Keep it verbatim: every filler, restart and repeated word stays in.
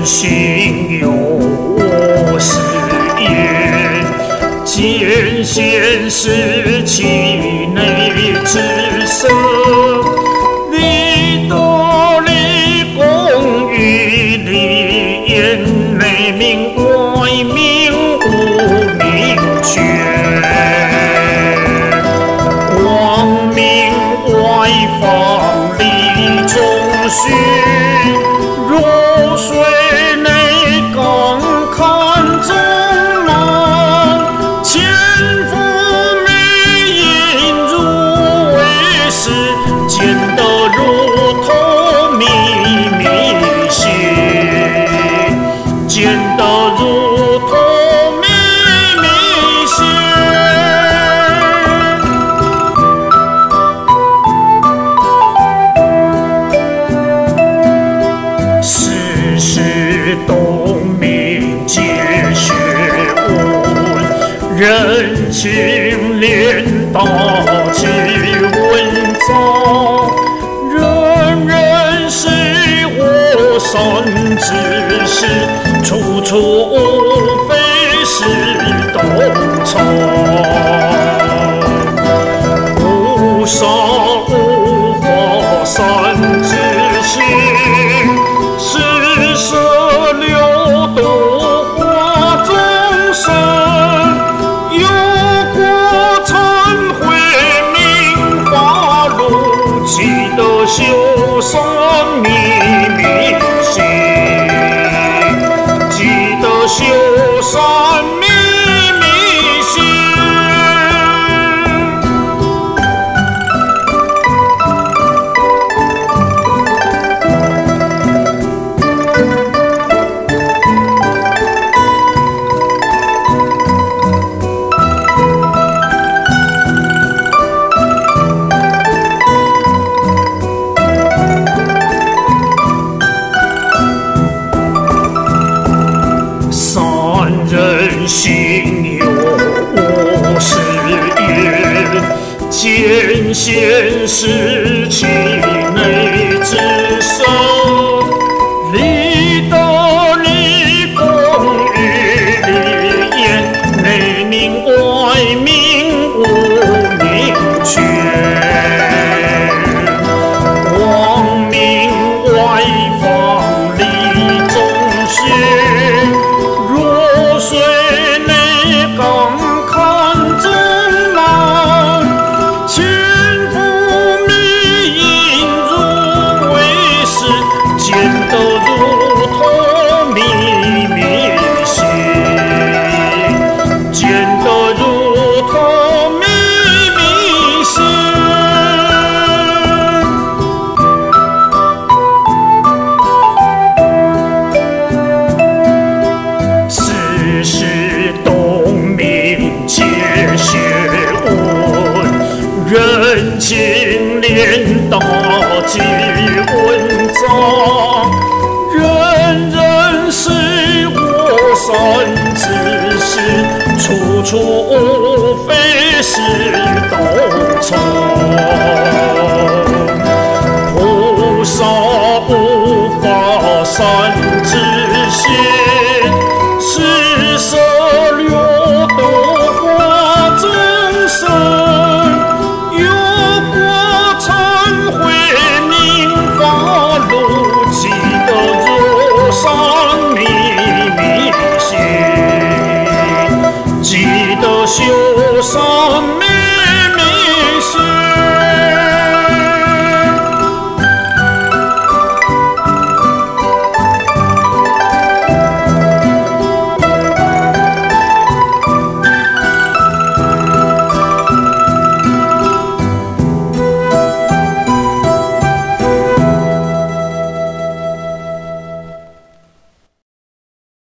心有我是言，见贤识其内之色，理道理公于理言，内明外明无明确，光明外放理中虚。 如水内更看中郎，千夫迷引入为师，见得如同秘密心，见得如同秘密心。 洞明皆学问，人情练道即文章，人人是我善之事，处处非是洞察，无少无法善之心。 修善秘密心，记得修善秘密心。人心有我是言，见贤识其内之色，理道理公于理言，内明外明无明确，光明外放理中虚。 水内更看中郎，千夫迷引入为师，见得如同秘密心，见得如同秘密心。 人情练道即文章，人人是我善之事，处处。